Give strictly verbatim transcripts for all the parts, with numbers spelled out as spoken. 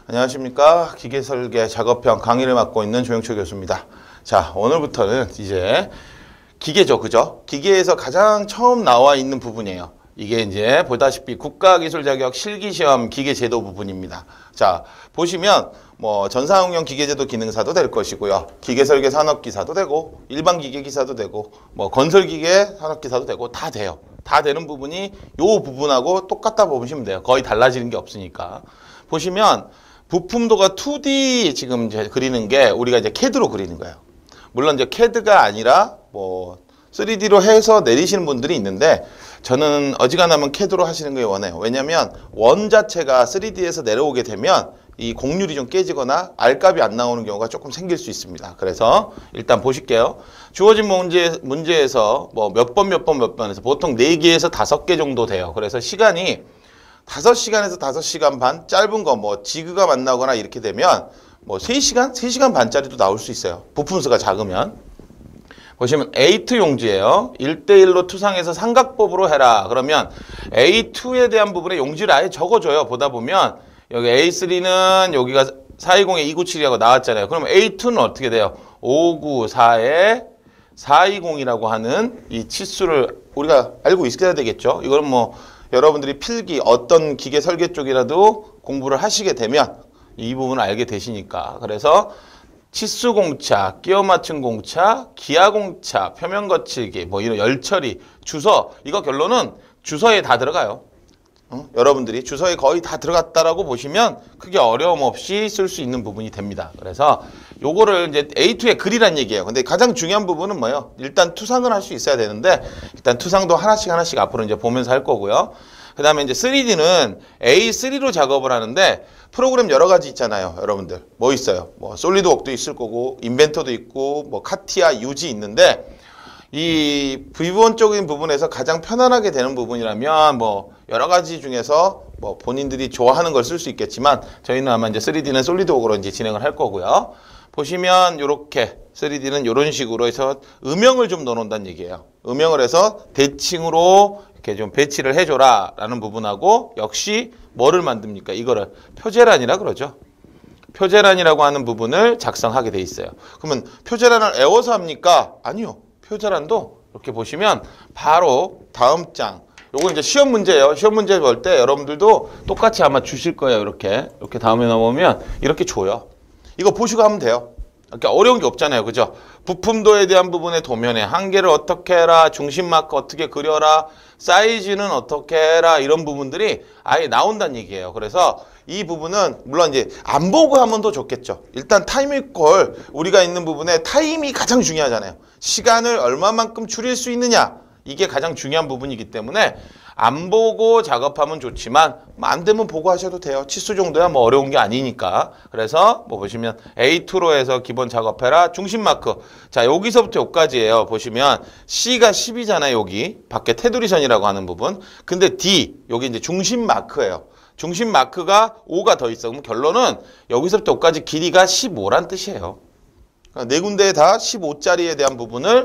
안녕하십니까. 기계설계 작업형 강의를 맡고 있는 조영철 교수입니다. 자, 오늘부터는 이제 기계죠, 그죠? 기계에서 가장 처음 나와 있는 부분이에요. 이게 이제 보다시피 국가기술자격 실기시험 기계제도 부분입니다. 자, 보시면 뭐 전사응용 기계제도 기능사도 될 것이고요. 기계설계 산업기사도 되고 일반 기계기사도 되고 뭐 건설기계 산업기사도 되고 다 돼요. 다 되는 부분이 요 부분하고 똑같다 보시면 돼요. 거의 달라지는 게 없으니까. 보시면 부품도가 투 디 지금 이제 그리는 게 우리가 이제 캐드로 그리는 거예요. 물론 이제 캐드가 아니라 뭐 쓰리 디로 해서 내리시는 분들이 있는데 저는 어지간하면 캐드로 하시는 걸 원해요. 왜냐면 원 자체가 쓰리 디에서 내려오게 되면 이 곡률이 좀 깨지거나 알값이 안 나오는 경우가 조금 생길 수 있습니다. 그래서 일단 보실게요. 주어진 문제, 문제에서 뭐 몇 번 몇 번 몇 번에서 보통 네 개에서 다섯 개 정도 돼요. 그래서 시간이 다섯 시간에서 다섯 시간 반, 짧은 거 뭐 지그가 만나거나 이렇게 되면 뭐 세 시간, 세 시간 반짜리도 나올 수 있어요. 부품수가 작으면. 보시면 에이 투 용지예요. 일 대 일로 투상해서 삼각법으로 해라. 그러면 에이 투에 대한 부분에 용지를 아예 적어줘요. 보다 보면 여기 에이 쓰리는 여기가 사백이십에 이백구십이라고 나왔잖아요. 그럼 에이 투는 어떻게 돼요? 오백구십사에 사백이십이라고 하는 이 치수를 우리가 알고 있어야 되겠죠. 이거는 뭐 여러분들이 필기 어떤 기계 설계 쪽이라도 공부를 하시게 되면 이 부분을 알게 되시니까. 그래서 치수 공차, 끼워 맞춘 공차, 기하 공차, 표면 거칠기, 뭐 이런 열 처리, 주서, 이거 결론은 주서에 다 들어가요. 어? 여러분들이 주서에 거의 다 들어갔다라고 보시면 크게 어려움 없이 쓸 수 있는 부분이 됩니다. 그래서 요거를 이제 에이 투에 그리란 얘기예요. 근데 가장 중요한 부분은 뭐예요? 일단 투상을 할 수 있어야 되는데 일단 투상도 하나씩 하나씩 앞으로 이제 보면서 할 거고요. 그 다음에 이제 쓰리 디는 에이 쓰리로 작업을 하는데 프로그램 여러 가지 있잖아요. 여러분들 뭐 있어요? 뭐 솔리드웍도 있을 거고 인벤터도 있고 뭐 카티아, 유지 있는데 이 기본적인 부분에서 가장 편안하게 되는 부분이라면 뭐 여러 가지 중에서 뭐 본인들이 좋아하는 걸 쓸 수 있겠지만 저희는 아마 이제 쓰리 디는 솔리드웍으로 이제 진행을 할 거고요. 보시면 요렇게 쓰리 디는 이런 식으로 해서 음영을 좀 넣어놓는다는 얘기예요. 음영을 해서 대칭으로 이렇게 좀 배치를 해줘라 라는 부분하고 역시 뭐를 만듭니까? 이거를 표제란이라 그러죠. 표제란이라고 하는 부분을 작성하게 돼 있어요. 그러면 표제란을 외워서 합니까? 아니요. 표제란도 이렇게 보시면 바로 다음 장. 요거 이제 시험 문제예요. 시험 문제 볼 때 여러분들도 똑같이 아마 주실 거예요. 이렇게. 이렇게 다음에 나오면 이렇게 줘요. 이거 보시고 하면 돼요. 이렇게 어려운 게 없잖아요. 그죠? 부품도에 대한 부분의 도면의 한계를 어떻게 해라, 중심 마크 어떻게 그려라, 사이즈는 어떻게 해라 이런 부분들이 아예 나온다는 얘기예요. 그래서 이 부분은 물론 이제 안 보고 하면 더 좋겠죠. 일단 타임 이퀄 우리가 있는 부분에 타임이 가장 중요하잖아요. 시간을 얼마만큼 줄일 수 있느냐 이게 가장 중요한 부분이기 때문에 안 보고 작업하면 좋지만 안 되면 보고 하셔도 돼요. 치수 정도야 뭐 어려운 게 아니니까. 그래서 뭐 보시면 에이 투로 해서 기본 작업해라. 중심 마크. 자, 여기서부터 여기까지예요. 보시면 C가 십이잖아요. 여기 밖에 테두리선이라고 하는 부분. 근데 D 여기 이제 중심 마크예요. 중심 마크가 오가 더 있어. 그럼 결론은 여기서부터 여기까지 길이가 십오란 뜻이에요. 그러니까 네 군데에 다 십오짜리에 대한 부분을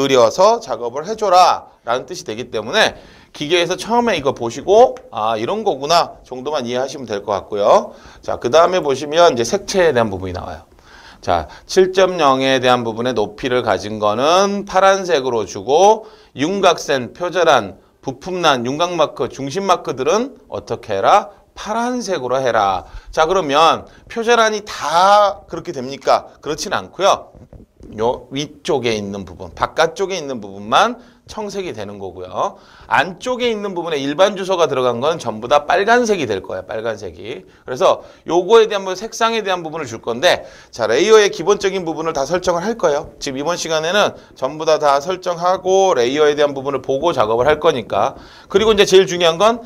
그려서 작업을 해줘라 라는 뜻이 되기 때문에 기계에서 처음에 이거 보시고 아 이런 거구나 정도만 이해하시면 될 것 같고요. 자, 그 다음에 보시면 이제 색채에 대한 부분이 나와요. 자, 칠 점 영에 대한 부분의 높이를 가진 거는 파란색으로 주고 윤곽센, 표절한, 부품난, 윤곽마크, 중심마크들은 어떻게 해라? 파란색으로 해라. 자, 그러면 표절한이 다 그렇게 됩니까? 그렇진 않고요. 요 위쪽에 있는 부분, 바깥쪽에 있는 부분만 청색이 되는 거고요. 안쪽에 있는 부분에 일반 주소가 들어간 건 전부 다 빨간색이 될 거예요. 빨간색이. 그래서 요거에 대한 부분, 색상에 대한 부분을 줄 건데 자, 레이어의 기본적인 부분을 다 설정을 할 거예요. 지금 이번 시간에는 전부 다 다 설정하고 레이어에 대한 부분을 보고 작업을 할 거니까. 그리고 이제 제일 중요한 건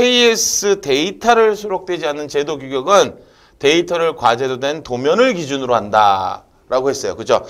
케이에스 데이터를 수록되지 않는 제도 규격은 데이터를 과제도된 도면을 기준으로 한다 라고 했어요. 그죠?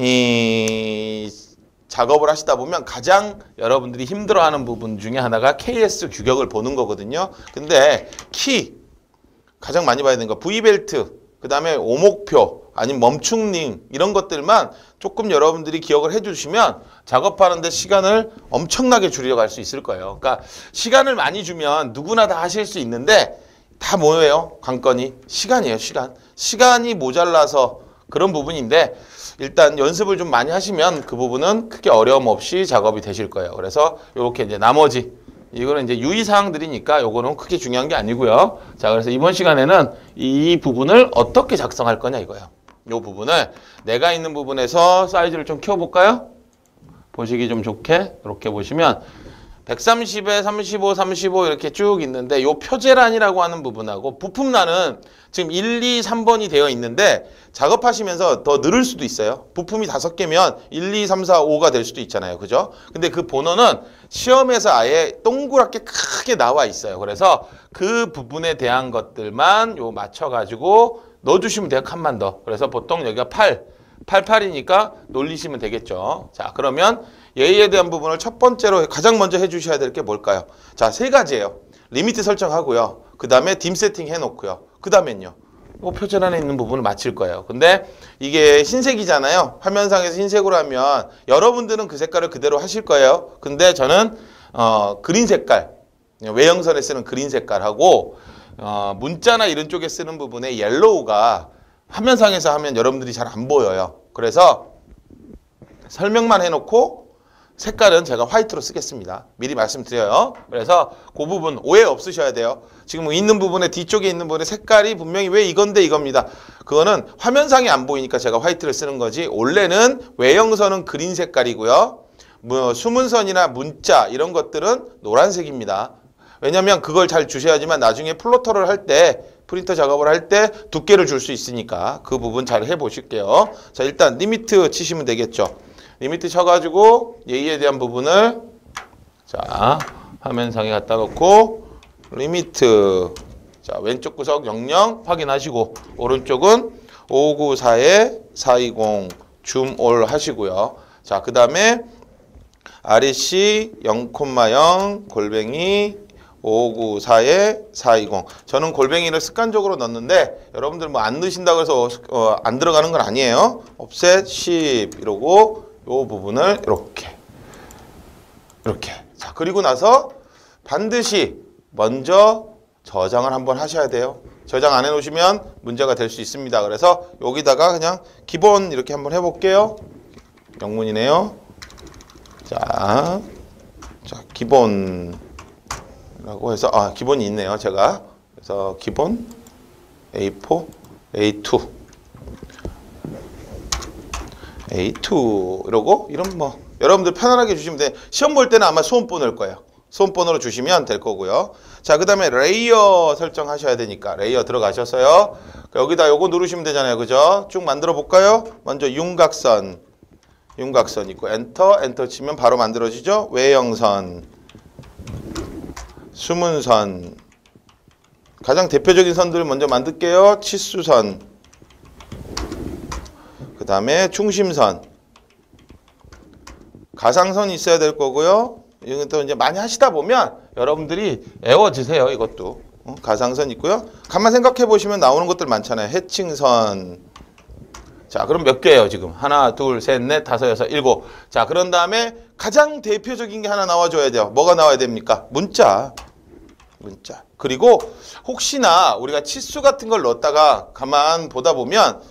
이 작업을 하시다 보면 가장 여러분들이 힘들어하는 부분 중에 하나가 케이에스 규격을 보는 거거든요. 근데 키 가장 많이 봐야 되는 거 V벨트, 그 다음에 오목표 아니면 멈춤링 이런 것들만 조금 여러분들이 기억을 해주시면 작업하는데 시간을 엄청나게 줄여갈 수 있을 거예요. 그러니까 시간을 많이 주면 누구나 다 하실 수 있는데 다 뭐예요? 관건이 시간이에요. 시간. 시간이 모자라서 그런 부분인데 일단 연습을 좀 많이 하시면 그 부분은 크게 어려움 없이 작업이 되실 거예요. 그래서 이렇게 이제 나머지 이거는 이제 유의사항들이니까 요거는 크게 중요한 게 아니고요. 자, 그래서 이번 시간에는 이 부분을 어떻게 작성할 거냐 이거예요. 요 부분을 내가 있는 부분에서 사이즈를 좀 키워볼까요? 보시기 좀 좋게 이렇게 보시면 백삼십에 삼십오, 삼십오 이렇게 쭉 있는데 요 표제란이라고 하는 부분하고 부품란은 지금 일, 이, 삼 번이 되어 있는데 작업하시면서 더 늘을 수도 있어요. 부품이 다섯 개면 일, 이, 삼, 사, 오가 될 수도 있잖아요. 그죠? 근데 그 번호는 시험에서 아예 동그랗게 크게 나와 있어요. 그래서 그 부분에 대한 것들만 요 맞춰가지고 넣어주시면 돼요. 칸만 더. 그래서 보통 여기가 팔, 팔십팔이니까 놀리시면 되겠죠. 자, 그러면 예의에 대한 부분을 첫 번째로 가장 먼저 해주셔야 될 게 뭘까요? 자, 세 가지예요. 리미트 설정하고요. 그 다음에 딤 세팅 해놓고요. 그 다음엔요. 뭐 표준안에 있는 부분을 맞출 거예요. 근데 이게 흰색이잖아요. 화면상에서 흰색으로 하면 여러분들은 그 색깔을 그대로 하실 거예요. 근데 저는 어, 그린 색깔, 외형선에 쓰는 그린 색깔하고 어, 문자나 이런 쪽에 쓰는 부분에 옐로우가 화면상에서 하면 여러분들이 잘 안 보여요. 그래서 설명만 해놓고 색깔은 제가 화이트로 쓰겠습니다. 미리 말씀드려요. 그래서 그 부분 오해 없으셔야 돼요. 지금 있는 부분에 뒤쪽에 있는 부분에 색깔이 분명히 왜 이건데 이겁니다. 그거는 화면상에 안 보이니까 제가 화이트를 쓰는 거지 원래는 외형선은 그린 색깔이고요. 뭐 수문선이나 문자 이런 것들은 노란색입니다. 왜냐하면 그걸 잘 주셔야지만 나중에 플로터를 할 때 프린터 작업을 할 때 두께를 줄 수 있으니까 그 부분 잘 해보실게요. 자, 일단 리미트 치시면 되겠죠. 리미트 쳐가지고 예의에 대한 부분을 자 화면상에 갖다 놓고 리미트 자 왼쪽 구석 영영 확인하시고 오른쪽은 오구사에 사이공 줌올 하시고요. 자, 그 다음에 알이씨 영 콤마 영 골뱅이 오구사에 사이공 저는 골뱅이를 습관적으로 넣는데 여러분들 뭐 안 넣으신다고 해서 어, 안 들어가는 건 아니에요. 옵셋 십 이러고 요 부분을 이렇게 이렇게 자 그리고 나서 반드시 먼저 저장을 한번 하셔야 돼요. 저장 안 해놓으시면 문제가 될 수 있습니다. 그래서 여기다가 그냥 기본 이렇게 한번 해볼게요. 영문이네요. 자, 자 기본이라고 해서 아 기본이 있네요. 제가 그래서 기본 에이 사, 에이 투 에이 투 이러고 이런 뭐 여러분들 편안하게 주시면 돼. 시험 볼 때는 아마 소음보 넣을 거예요. 소음번호로 주시면 될 거고요. 자, 그 다음에 레이어 설정하셔야 되니까 레이어 들어가셨어요. 여기다 요거 누르시면 되잖아요. 그죠? 쭉 만들어 볼까요? 먼저 윤곽선 윤곽선 있고 엔터 엔터 치면 바로 만들어지죠. 외형선 수문선 가장 대표적인 선들을 먼저 만들게요. 치수선 그 다음에 중심선 가상선이 있어야 될 거고요. 이건 또 이제 많이 하시다 보면 여러분들이 애워지세요. 이것도 어? 가상선 있고요. 가만 생각해 보시면 나오는 것들 많잖아요. 해칭선. 자, 그럼 몇 개예요 지금? 하나, 둘, 셋, 넷, 다섯, 여섯, 일곱. 자, 그런 다음에 가장 대표적인 게 하나 나와줘야 돼요. 뭐가 나와야 됩니까? 문자. 문자. 그리고 혹시나 우리가 치수 같은 걸 넣었다가 가만 보다 보면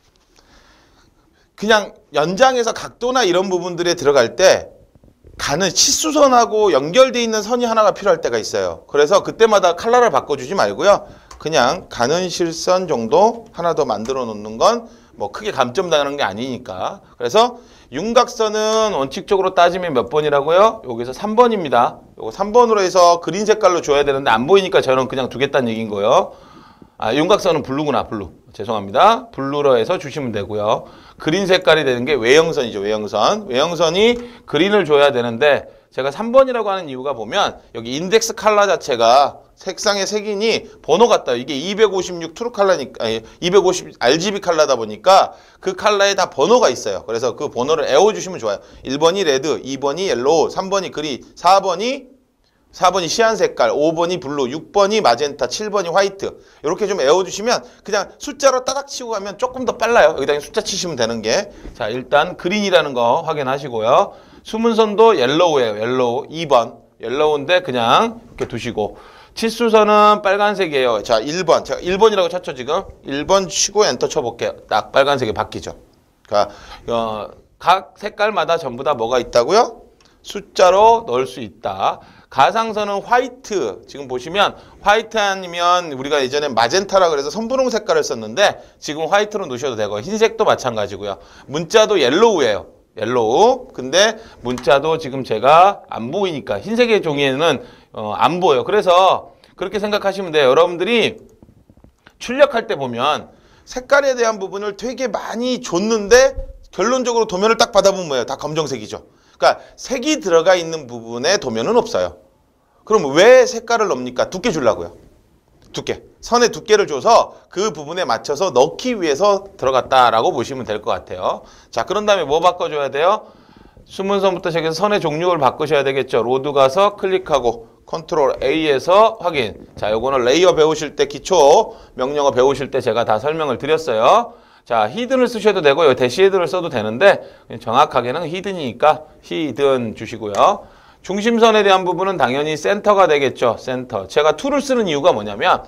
그냥 연장해서 각도나 이런 부분들에 들어갈 때 가는 치수선하고 연결되어 있는 선이 하나가 필요할 때가 있어요. 그래서 그때마다 컬러를 바꿔주지 말고요. 그냥 가는 실선 정도 하나 더 만들어 놓는 건 뭐 크게 감점 당하는 게 아니니까. 그래서 윤곽선은 원칙적으로 따지면 몇 번이라고요? 여기서 삼 번입니다. 요거 삼 번으로 해서 그린 색깔로 줘야 되는데 안 보이니까 저는 그냥 두겠다는 얘기인 거예요. 아, 윤곽선은 블루구나. 블루. 죄송합니다. 블루로 해서 주시면 되고요. 그린 색깔이 되는 게 외형선이죠. 외형선. 외형선이 그린을 줘야 되는데 제가 삼 번이라고 하는 이유가 보면 여기 인덱스 컬러 자체가 색상의 색인이 번호 같다. 이게 이백오십육 트루 컬러니까 아니, 이백오십 알지비 컬러다 보니까 그 컬러에 다 번호가 있어요. 그래서 그 번호를 애워주시면 좋아요. 일 번이 레드, 이 번이 옐로우, 삼 번이 그린, 사 번이 사 번이 시안 색깔, 오 번이 블루, 육 번이 마젠타, 칠 번이 화이트. 이렇게 좀 애워주시면 그냥 숫자로 따닥 치고 가면 조금 더 빨라요. 여기다 숫자 치시면 되는 게. 자, 일단 그린이라는 거 확인하시고요. 수문선도 옐로우예요. 옐로우 이 번. 옐로우인데 그냥 이렇게 두시고. 치수선은 빨간색이에요. 자, 일 번. 제가 일 번이라고 쳤죠, 지금? 일 번 치고 엔터 쳐볼게요. 딱 빨간색이 바뀌죠. 그러니까 어, 각 색깔마다 전부 다 뭐가 있다고요? 숫자로 넣을 수 있다. 가상선은 화이트. 지금 보시면 화이트 아니면 우리가 예전에 마젠타라 그래서 선분홍 색깔을 썼는데 지금 화이트로 넣으셔도 되고 흰색도 마찬가지고요. 문자도 옐로우예요. 옐로우. 근데 문자도 지금 제가 안 보이니까 흰색의 종이에는 어, 안 보여요. 그래서 그렇게 생각하시면 돼요. 여러분들이 출력할 때 보면 색깔에 대한 부분을 되게 많이 줬는데 결론적으로 도면을 딱 받아보면 뭐예요? 다 검정색이죠. 그러니까 색이 들어가 있는 부분에 도면은 없어요. 그럼 왜 색깔을 넣습니까? 두께 주려고요. 두께. 선의 두께를 줘서 그 부분에 맞춰서 넣기 위해서 들어갔다라고 보시면 될 것 같아요. 자, 그런 다음에 뭐 바꿔줘야 돼요? 수문선부터 시작해서 선의 종류를 바꾸셔야 되겠죠. 로드 가서 클릭하고 컨트롤 A에서 확인. 자, 요거는 레이어 배우실 때 기초 명령어 배우실 때 제가 다 설명을 드렸어요. 자, 히든을 쓰셔도 되고요. 대시 헤드를 써도 되는데 정확하게는 히든이니까 히든 주시고요. 중심선에 대한 부분은 당연히 센터가 되겠죠. 센터. 제가 툴을 쓰는 이유가 뭐냐면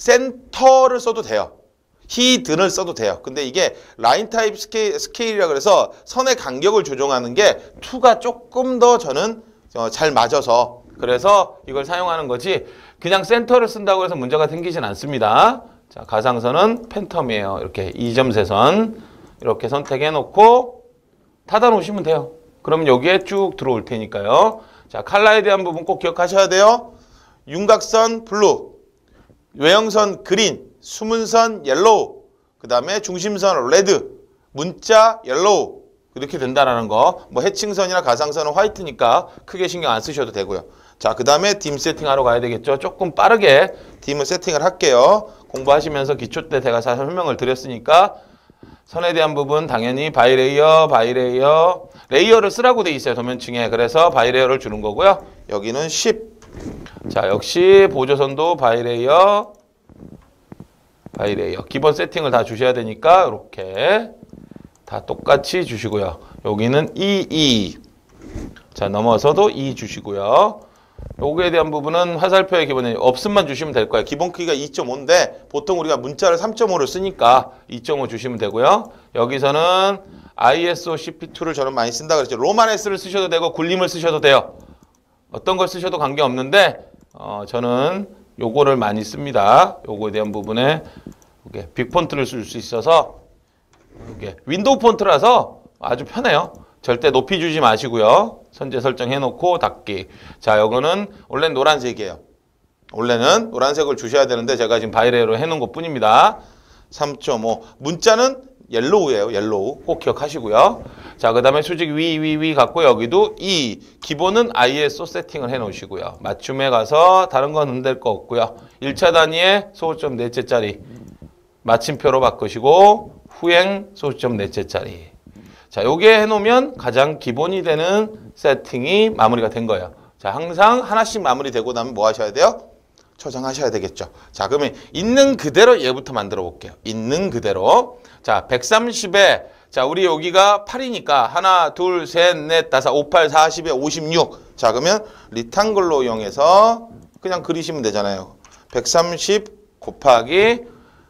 센터를 써도 돼요. 히든을 써도 돼요. 근데 이게 라인 타입 스케일, 스케일이라 그래서 선의 간격을 조정하는 게 투가 조금 더 저는 어, 잘 맞아서 그래서 이걸 사용하는 거지 그냥 센터를 쓴다고 해서 문제가 생기진 않습니다. 자, 가상선은 팬텀이에요. 이렇게 이 점 세선 이렇게 선택해 놓고 닫아 놓으시면 돼요. 그러면 여기에 쭉 들어올 테니까요. 자, 컬러에 대한 부분 꼭 기억하셔야 돼요. 윤곽선 블루, 외형선 그린, 수문선 옐로우, 그 다음에 중심선 레드, 문자 옐로우 이렇게 된다라는 거. 뭐 해칭선이나 가상선은 화이트니까 크게 신경 안 쓰셔도 되고요. 자, 그 다음에 딤 세팅하러 가야 되겠죠. 조금 빠르게 딤을 세팅을 할게요. 공부하시면서 기초 때 제가 잘 설명을 드렸으니까 선에 대한 부분 당연히 바이레이어, 바이레이어, 레이어를 쓰라고 돼 있어요. 도면층에. 그래서 바이레이어를 주는 거고요. 여기는 십. 자, 역시 보조선도 바이레이어, 바이레이어. 기본 세팅을 다 주셔야 되니까 이렇게 다 똑같이 주시고요. 여기는 이이. 자, 넘어서도 이 주시고요. 요거에 대한 부분은 화살표의 기본에 없음만 주시면 될 거예요. 기본 크기가 이 점 오인데 보통 우리가 문자를 삼 점 오를 쓰니까 이 점 오 주시면 되고요. 여기서는 아이에스오 씨피이를 저는 많이 쓴다 그랬죠. 로만 S를 쓰셔도 되고 굴림을 쓰셔도 돼요. 어떤 걸 쓰셔도 관계없는데 어, 저는 요거를 많이 씁니다. 요거에 대한 부분에 이렇게 빅 폰트를 쓸 수 있어서 이게 윈도우 폰트라서 아주 편해요. 절대 높이 주지 마시고요. 선제 설정해 놓고 닫기. 자, 요거는 원래는 노란색이에요. 원래는 노란색을 주셔야 되는데 제가 지금 바이레이어로 해 놓은 것 뿐입니다. 삼 점 오. 문자는 옐로우예요. 옐로우. 꼭 기억하시고요. 자, 그 다음에 수직 위, 위, 위 갖고 여기도 이. 기본은 아이에스오 세팅을 해 놓으시고요. 맞춤에 가서 다른 건 흔들 거 없고요. 일 차 단위에 소수점 넷째짜리 마침표로 바꾸시고 후행 소수점 넷째짜리. 자, 요게 해놓으면 가장 기본이 되는 세팅이 마무리가 된 거예요. 자, 항상 하나씩 마무리되고 나면 뭐 하셔야 돼요? 저장하셔야 되겠죠. 자, 그러면 있는 그대로 얘부터 만들어 볼게요. 있는 그대로. 자, 백삼십에 자, 우리 여기가 팔이니까 하나, 둘, 셋, 넷, 다섯, 오, 팔, 사십에 오십육. 자, 그러면 리탄글로 이용해서 그냥 그리시면 되잖아요. 백삼십 곱하기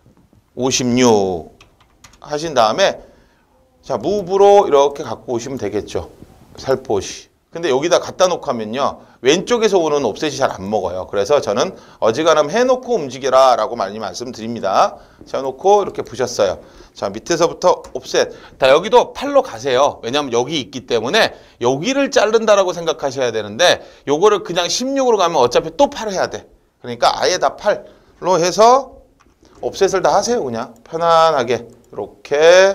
오십육 하신 다음에 자, 무브로 이렇게 갖고 오시면 되겠죠. 살포시. 근데 여기다 갖다 놓고 하면요. 왼쪽에서 오는 옵셋이 잘 안 먹어요. 그래서 저는 어지간하면 해놓고 움직여라 라고 많이 말씀드립니다. 자, 놓고 이렇게 부셨어요. 자, 밑에서부터 옵셋. 자, 여기도 팔로 가세요. 왜냐하면 여기 있기 때문에 여기를 자른다라고 생각하셔야 되는데 요거를 그냥 십육으로 가면 어차피 또 팔 해야 돼. 그러니까 아예 다 팔로 해서 옵셋을 다 하세요. 그냥 편안하게 이렇게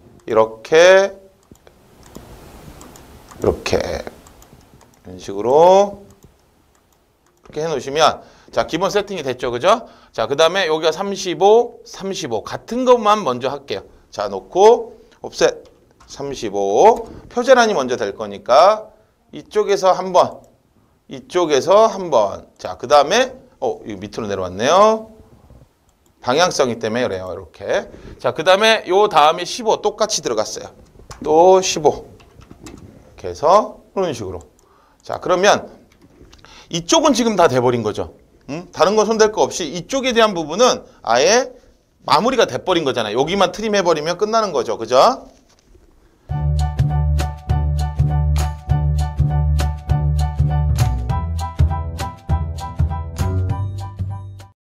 이렇게 이렇게 이런 식으로 이렇게 해놓으시면 자, 기본 세팅이 됐죠. 그죠? 자, 그 다음에 여기가 삼십오, 삼십오 같은 것만 먼저 할게요. 자, 놓고 옵셋 삼십오 표제란이 먼저 될 거니까 이쪽에서 한 번 이쪽에서 한 번 자, 그 다음에 어, 이거 밑으로 내려왔네요. 방향성이 때문에 그래요. 이렇게. 자, 그 다음에 요 다음에 십오 똑같이 들어갔어요. 또 십오. 이렇게 해서 이런 식으로. 자, 그러면 이쪽은 지금 다 돼버린 거죠. 음? 다른 건 손댈 거 없이 이쪽에 대한 부분은 아예 마무리가 돼버린 거잖아요. 여기만 트림해버리면 끝나는 거죠. 그죠?